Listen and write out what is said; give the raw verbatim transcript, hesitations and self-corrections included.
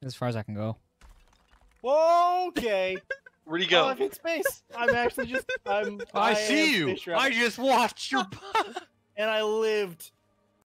As far as I can go. Okay. Where'd he go? Oh, I've hit space. I'm actually just. I'm. I, I see am you. Space Travel. I just watched your. And I lived.